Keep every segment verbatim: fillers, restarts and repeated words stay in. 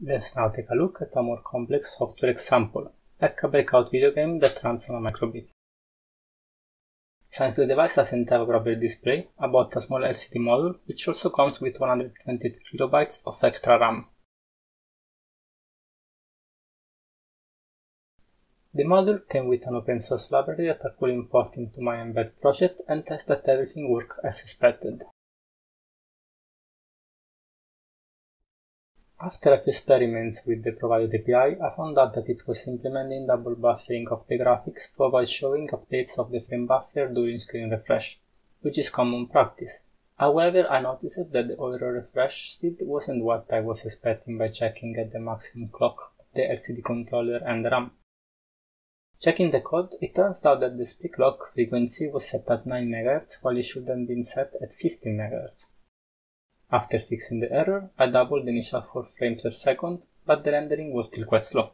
Let's now take a look at a more complex software example, like a breakout video game that runs on a microbit. Since the device doesn't have a proper display, I bought a small L C D module which also comes with one hundred twenty-two kilobytes of extra RAM. The module came with an open source library that I could import into my embed project and test that everything works as expected. After a few experiments with the provided A P I, I found out that it was implementing double buffering of the graphics to avoid showing updates of the frame buffer during screen refresh, which is common practice. However, I noticed that the auto refresh speed wasn't what I was expecting by checking at the maximum clock of the L C D controller and RAM. Checking the code, it turns out that the speed clock frequency was set at nine megahertz while it should have been set at fifteen megahertz. After fixing the error, I doubled the initial four frames per second, but the rendering was still quite slow.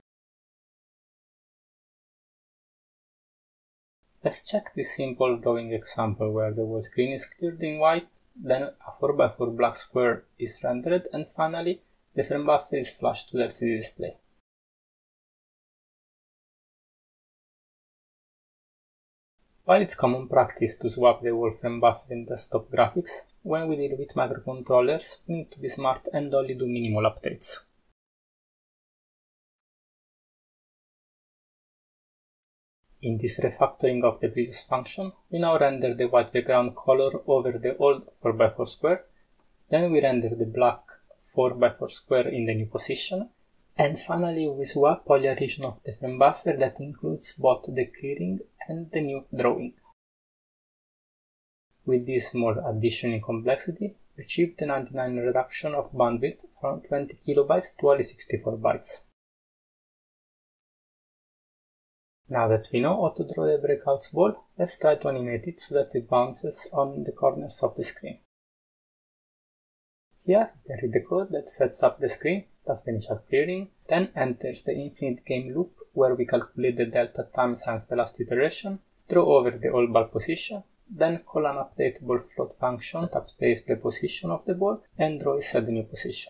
Let's check this simple drawing example where the whole screen is cleared in white, then a four by four black square is rendered, and finally the frame buffer is flashed to the L C D display. While it's common practice to swap the whole frame buffer in desktop graphics, when we deal with microcontrollers, we need to be smart and only do minimal updates. In this refactoring of the previous function, we now render the white background color over the old four by four square, then we render the black four by four square in the new position, and finally we swap all the region of the frame buffer that includes both the clearing and the new drawing. With this small addition in complexity, we achieved the ninety-nine reduction of bandwidth from twenty kilobytes to only sixty-four bytes. Now that we know how to draw the breakout ball, let's try to animate it so that it bounces on the corners of the screen. Here, we can read the code that sets up the screen, does the initial clearing, then enters the infinite game loop where we calculate the delta time since the last iteration, draw over the old ball position, then call an updatable float function that updates the position of the ball and draw it at the new position.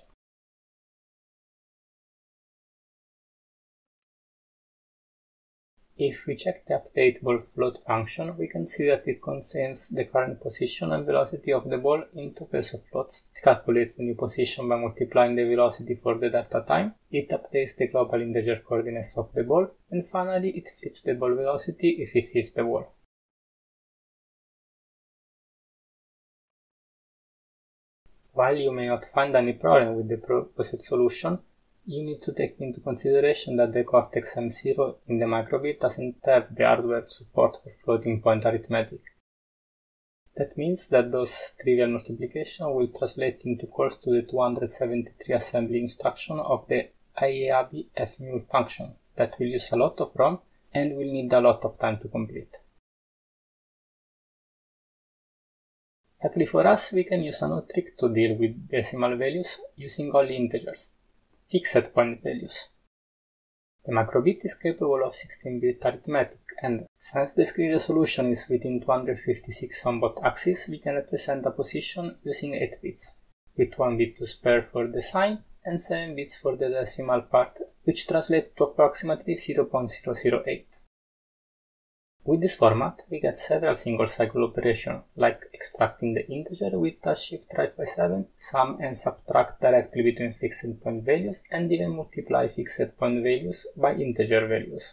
If we check the updatable float function, we can see that it contains the current position and velocity of the ball in two pairs of floats. It calculates the new position by multiplying the velocity for the delta time, it updates the global integer coordinates of the ball, and finally it flips the ball velocity if it hits the wall. While you may not find any problem with the proposed solution, you need to take into consideration that the Cortex M zero in the microbit doesn't have the hardware support for floating point arithmetic. That means that those trivial multiplication will translate into calls to the two hundred seventy-three assembly instruction of the I A A B fmul function that will use a lot of ROM and will need a lot of time to complete. Luckily for us, we can use a new trick to deal with decimal values using only integers. Fixed point values. The microbit is capable of sixteen bit arithmetic, and since the screen resolution is within two hundred fifty-six on both axes, we can represent a position using eight bits, with one bit to spare for the sign and seven bits for the decimal part, which translates to approximately zero point zero zero eight. With this format, we get several single-cycle operations, like extracting the integer with a shift right by seven, sum and subtract directly between fixed point values, and even multiply fixed point values by integer values.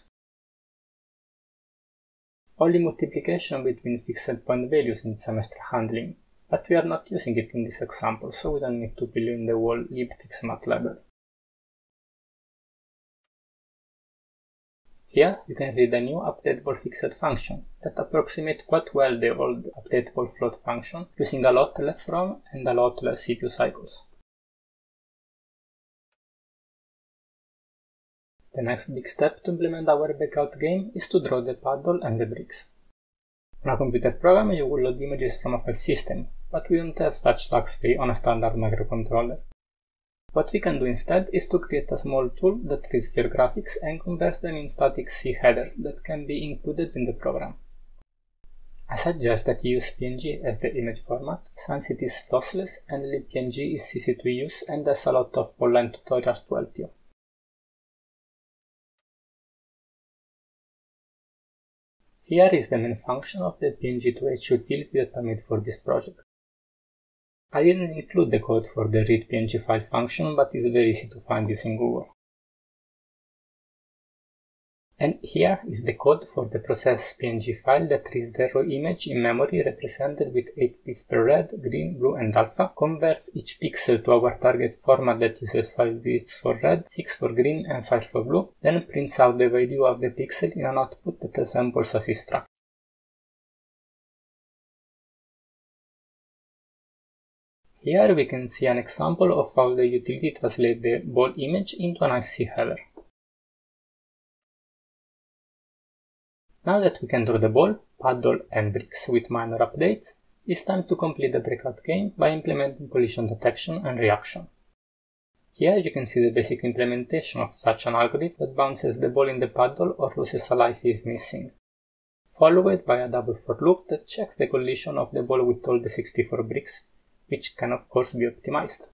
Only multiplication between fixed point values needs some extra handling, but we are not using it in this example, so we don't need to build in the whole libfixmat library. Here you can read a new updatable fixed function that approximates quite well the old updatable float function using a lot less ROM and a lot less C P U cycles. The next big step to implement our breakout game is to draw the paddle and the bricks. On a computer program you will load images from a file system, but we don't have such luxury on a standard microcontroller. What we can do instead is to create a small tool that reads your graphics and converts them in static C headers that can be included in the program. I suggest that you use P N G as the image format, since it is lossless and libpng is easy to use and there's a lot of online tutorials to help you. Here is the main function of the P N G two H utility that I made for this project. I didn't include the code for the read P N G file function, but it's very easy to find using Google. And here is the code for the process P N G file that reads the raw image in memory represented with eight bits per red, green, blue and alpha, converts each pixel to our target format that uses five bits for red, six for green and five for blue, then prints out the value of the pixel in an output that resembles a C struct. Here we can see an example of how the utility translates the ball image into an I C header. Now that we can draw the ball, paddle and bricks with minor updates, it's time to complete the breakout game by implementing collision detection and reaction. Here you can see the basic implementation of such an algorithm that bounces the ball in the paddle or loses a life if missing, followed by a double for loop that checks the collision of the ball with all the sixty-four bricks, which can of course be optimized.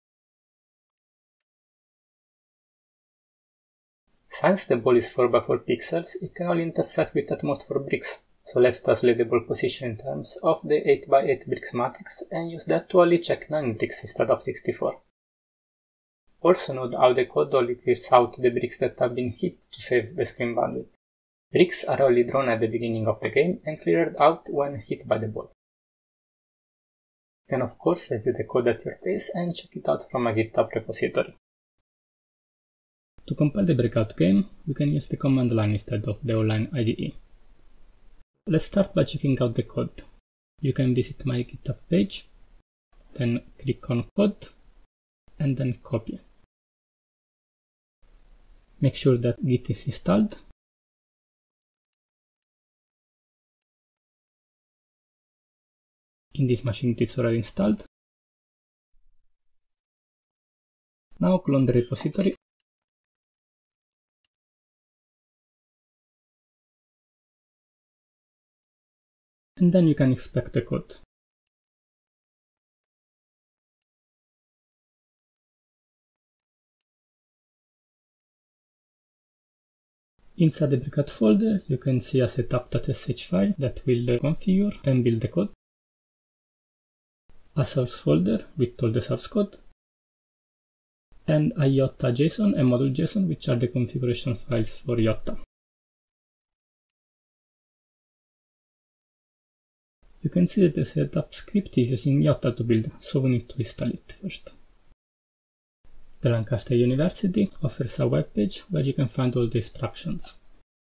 Since the ball is four by four pixels, it can only intersect with at most four bricks, so let's translate the ball position in terms of the eight by eight bricks matrix and use that to only check nine bricks instead of sixty-four. Also note how the code only clears out the bricks that have been hit to save the screen bandwidth. Bricks are only drawn at the beginning of the game and cleared out when hit by the ball. You can of course review the code at your pace and check it out from a GitHub repository. To compile the breakout game, we can use the command line instead of the online I D E. Let's start by checking out the code. You can visit my GitHub page, then click on code, and then copy. Make sure that Git is installed. In this machine it is already installed. Now clone the repository. And then you can inspect the code. Inside the breakout folder, you can see a setup.sh file that will configure and build the code, a source folder with all the source code, and a Yotta.json and module.json, which are the configuration files for Yotta. You can see that the setup script is using Yotta to build, so we need to install it first. The Lancaster University offers a web page where you can find all the instructions.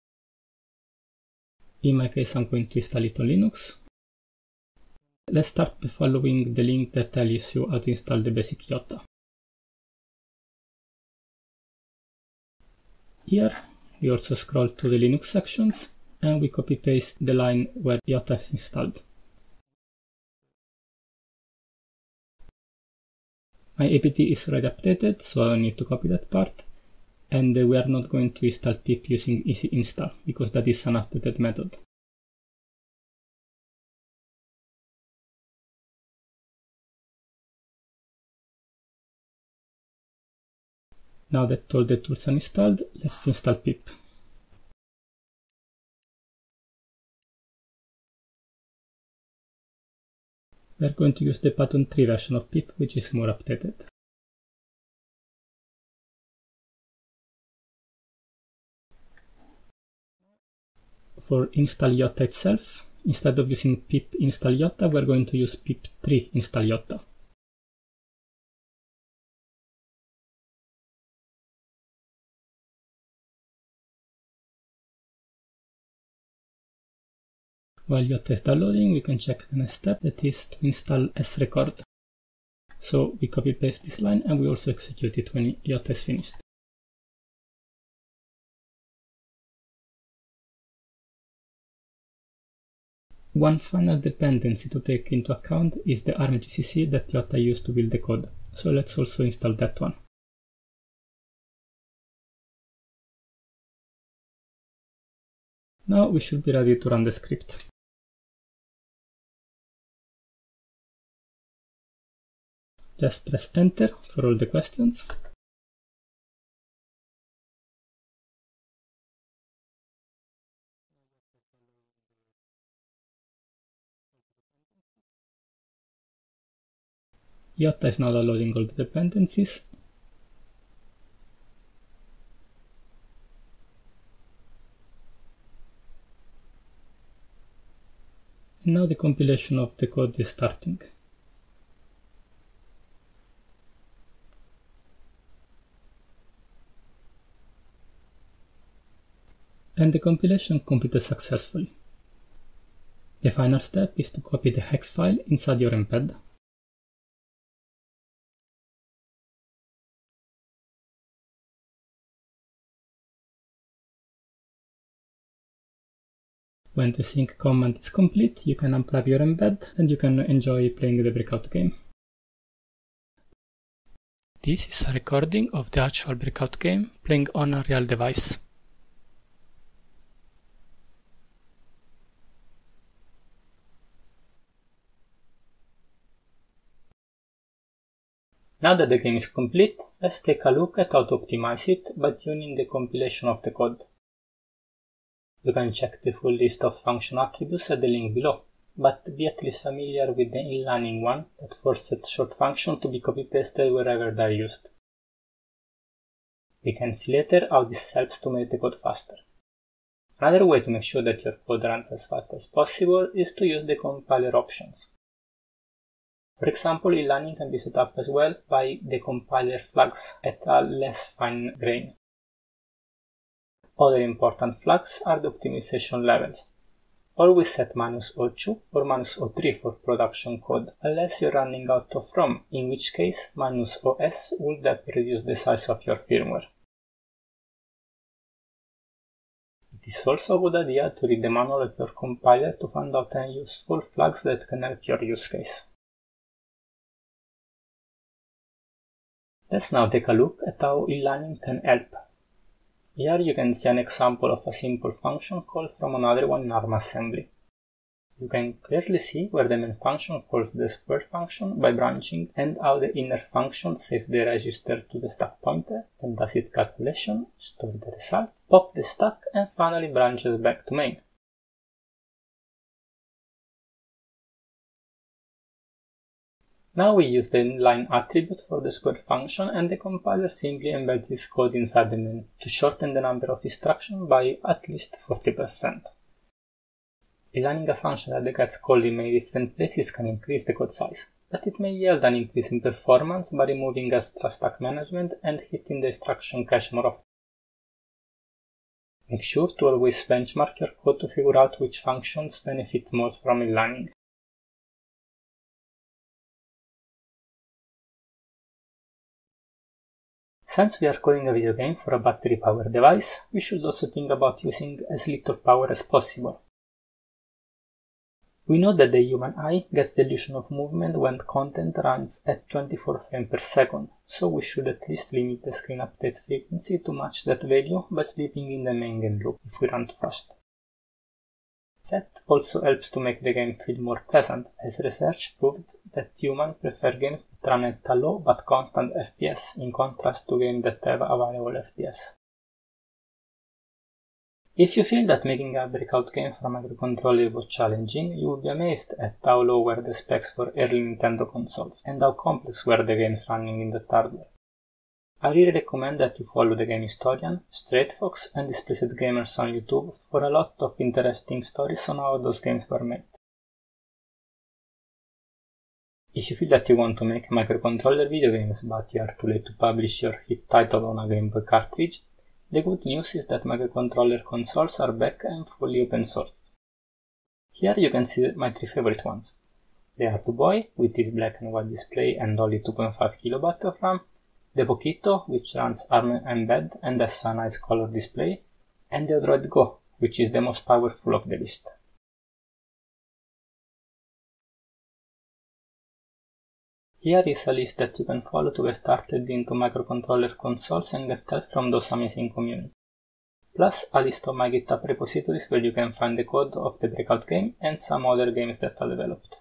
In my case, I'm going to install it on Linux. Let's start by following the link that tells you how to install the basic Yotta. Here, we also scroll to the Linux sections and we copy-paste the line where Yotta is installed. My apt is already updated, so I don't need to copy that part, and we are not going to install pip using easy install, because that is an outdated method. Now that all the tools are installed, let's install pip. We are going to use the Python three version of pip, which is more updated. For install Yotta itself, instead of using pip install Yotta, we are going to use pip three install Yotta. While Yotta is downloading, we can check the next step, that is to install srecord. So we copy paste this line and we also execute it when Yotta is finished. One final dependency to take into account is the arm G C C that Yotta used to build the code, so let's also install that one. Now we should be ready to run the script. Just press enter for all the questions. I O T A is now downloading all the dependencies. And now the compilation of the code is starting. And the compilation completed successfully. The final step is to copy the hex file inside your embed. When the sync command is complete, you can unplug your embed and you can enjoy playing the breakout game. This is a recording of the actual breakout game playing on a real device. Now that the game is complete, let's take a look at how to optimize it by tuning the compilation of the code. You can check the full list of function attributes at the link below, but be at least familiar with the inlining one that forces short function to be copy-pasted wherever they are used. We can see later how this helps to make the code faster. Another way to make sure that your code runs as fast as possible is to use the compiler options. For example, inlining can be set up as well by the compiler flags at a less fine grain. Other important flags are the optimization levels. Always set minus zero two or minus zero three for production code, unless you're running out of ROM, in which case minus zero S would help reduce the size of your firmware. It is also a good idea to read the manual of your compiler to find out any useful flags that can help your use case. Let's now take a look at how inlining can help. Here you can see an example of a simple function call from another one in ARM assembly. You can clearly see where the main function calls the square function by branching and how the inner function saves the register to the stack pointer, then does its calculation, stores the result, pops the stack and finally branches back to main. Now we use the inline attribute for the square function and the compiler simply embeds this code inside the main to shorten the number of instructions by at least forty percent. Inlining a function that gets called in many different places can increase the code size, but it may yield an increase in performance by removing extra stack management and hitting the instruction cache more often. Make sure to always benchmark your code to figure out which functions benefit most from inlining. Since we are coding a video game for a battery-powered device, we should also think about using as little power as possible. We know that the human eye gets the illusion of movement when content runs at twenty-four frames per second, so we should at least limit the screen update frequency to match that value by sleeping in the main game loop if we run too fast. That also helps to make the game feel more pleasant, as research proved that humans prefer games that run at a low but constant F P S, in contrast to games that have a variable F P S. If you feel that making a breakout game for a microcontroller was challenging, you will be amazed at how low were the specs for early Nintendo consoles, and how complex were the games running in that hardware. I really recommend that you follow the game historian, StraightFox and Displeased Gamers on YouTube for a lot of interesting stories on how those games were made. If you feel that you want to make microcontroller video games but you are too late to publish your hit title on a Game Boy cartridge, the good news is that microcontroller consoles are back and fully open sourced. Here you can see my three favorite ones. The Arduboy, with its black and white display and only two point five kilobytes of RAM, the Poquito, which runs ARM Embed and has a nice color display, and the Odroid Go, which is the most powerful of the list. Here is a list that you can follow to get started into microcontroller consoles and get help from those amazing community. Plus a list of my GitHub repositories where you can find the code of the breakout game and some other games that I developed.